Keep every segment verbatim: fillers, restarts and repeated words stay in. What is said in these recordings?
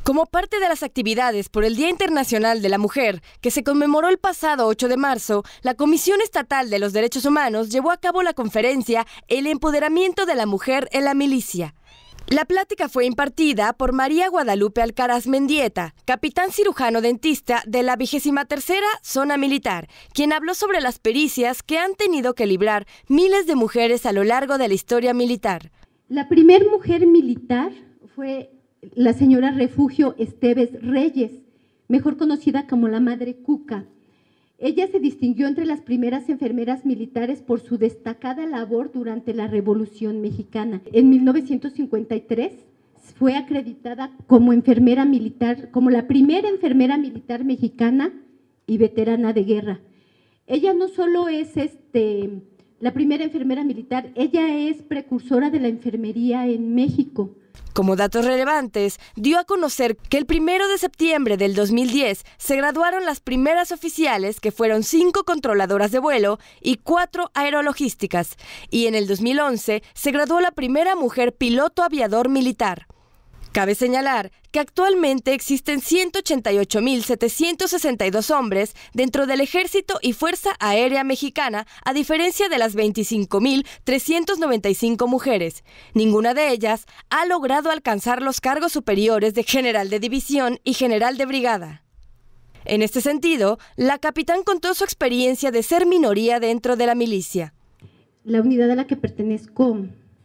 Como parte de las actividades por el Día Internacional de la Mujer, que se conmemoró el pasado ocho de marzo, la Comisión Estatal de los Derechos Humanos llevó a cabo la conferencia El empoderamiento de la mujer en la milicia. La plática fue impartida por María Guadalupe Alcaraz Mendieta, capitán cirujano dentista de la vigésima tercera Zona Militar, quien habló sobre las pericias que han tenido que librar miles de mujeres a lo largo de la historia militar. La primer mujer militar fue la señora Refugio Esteves Reyes, mejor conocida como la Madre Cuca. Ella se distinguió entre las primeras enfermeras militares por su destacada labor durante la Revolución Mexicana. En mil novecientos cincuenta y tres fue acreditada como enfermera militar, como la primera enfermera militar mexicana y veterana de guerra. Ella no solo es este, la primera enfermera militar, ella es precursora de la enfermería en México. Como datos relevantes, dio a conocer que el primero de septiembre del dos mil diez se graduaron las primeras oficiales, que fueron cinco controladoras de vuelo y cuatro aerologísticas, y en el dos mil once se graduó la primera mujer piloto aviador militar. Cabe señalar que actualmente existen ciento ochenta y ocho mil setecientos sesenta y dos hombres dentro del Ejército y Fuerza Aérea Mexicana, a diferencia de las veinticinco mil trescientas noventa y cinco mujeres. Ninguna de ellas ha logrado alcanzar los cargos superiores de general de división y general de brigada. En este sentido, la capitán contó su experiencia de ser minoría dentro de la milicia. La unidad a la que pertenezco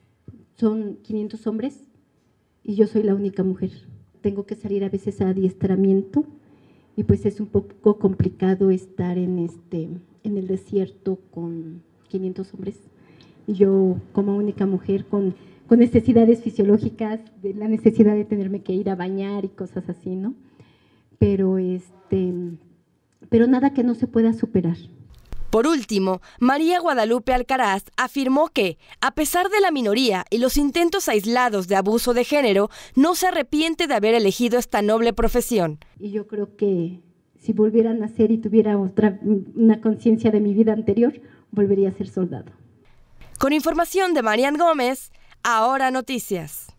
son quinientos hombres. Y yo soy la única mujer. Tengo que salir a veces a adiestramiento y pues es un poco complicado estar en, este, en el desierto con quinientos hombres. Y yo como única mujer con, con necesidades fisiológicas, de la necesidad de tenerme que ir a bañar y cosas así, ¿no? Pero, este, pero nada que no se pueda superar. Por último, María Guadalupe Alcaraz afirmó que, a pesar de la minoría y los intentos aislados de abuso de género, no se arrepiente de haber elegido esta noble profesión. Y yo creo que si volviera a nacer y tuviera otra, una conciencia de mi vida anterior, volvería a ser soldado. Con información de Marian Gómez, Ahora Noticias.